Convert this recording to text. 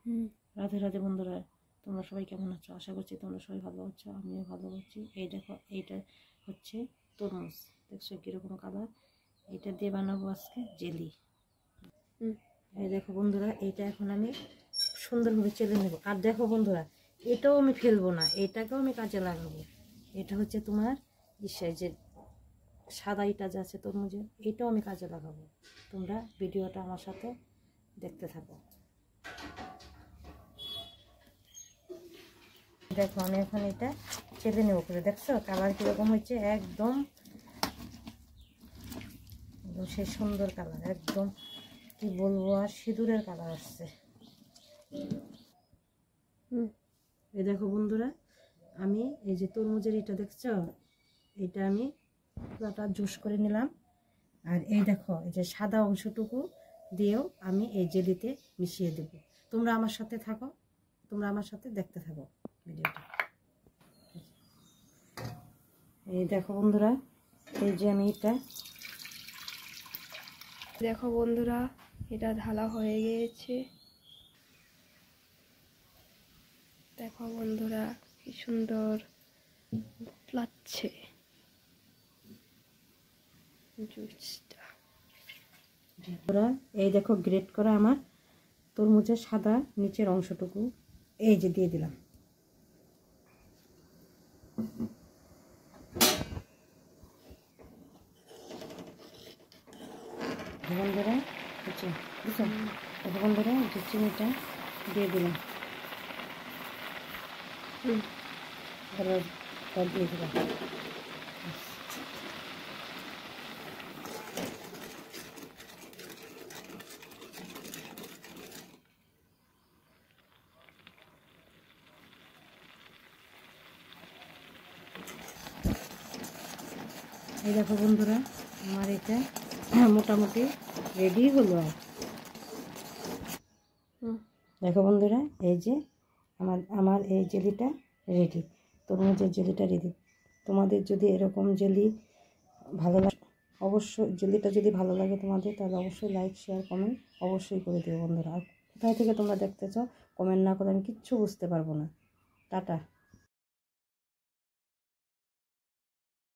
রাধে রাধে বন্ধুরা, তোমরা সবাই কেমন আছো? আশা করছি তোমরা সবাই ভালো আছো, আমিও ভালো আছি। এই দেখো, এইটা হচ্ছে তরমুজ, দেখছো কীরকম কালার। এটা দিয়ে বানাবো আজকে জেলি। এই দেখো বন্ধুরা, এটা এখন আমি সুন্দরভাবে চেলে নেব। আর দেখো বন্ধুরা, এটাও আমি ফেলবো না, এটাকেও আমি কাজে লাগাবো। এটা হচ্ছে তোমার যে সাদা ইটা যে আছে তরমুজের, এটাও আমি কাজে লাগাবো। তোমরা ভিডিওটা আমার সাথে দেখতে থাকো। দেখো আমি এখন এটা চেলে নেব করে, দেখছো কালার কীরকম হচ্ছে, একদম সেই সুন্দর কালার, একদম কি বলবো, আর সিঁদুরের কালার আসছে। এই দেখো বন্ধুরা, আমি এই যে তরমুজের এটা দেখছো, এটা আমি পুরোটা জুস করে নিলাম। আর এই দেখো, এই যে সাদা অংশটুকু দিয়েও আমি এই জেলিতে মিশিয়ে দেব। তোমরা আমার সাথে থাকো, তোমরা আমার সাথে দেখতে থাকো ভিডিওটা। এই দেখো বন্ধুরা, এই যে আমি এটা দেখো বন্ধুরা, এটা ঢালা হয়ে গিয়েছে। দেখো বন্ধুরা, কি সুন্দর লাগছে জুসটা। এই দেখো গ্রেট করা আমার তরমুজের সাদা নিচের অংশটুকু এই যে দিয়ে দিলাম। বন্ধুরা বুঝছো, বন্ধুরা যে চিনিটা দিয়ে দিলাম, দিয়ে দিলাম। এই দেখো বন্ধুরা, আমার এটা মোটামুটি রেডি হলো। আর দেখো বন্ধুরা, এই যে আমার এই জেলিটা রেডি, তরমুজের জেলিটা রেডি। তোমাদের যদি এরকম জেলি ভালো লাগে, অবশ্যই জেলিটা যদি ভালো লাগে তোমাদের, তাহলে অবশ্যই লাইক শেয়ার কমেন্ট অবশ্যই করে দিও বন্ধুরা। আর কোথায় থেকে তোমরা দেখতে চাও কমেন্ট না করে আমি কিচ্ছু বুঝতে পারবো না। টাটা।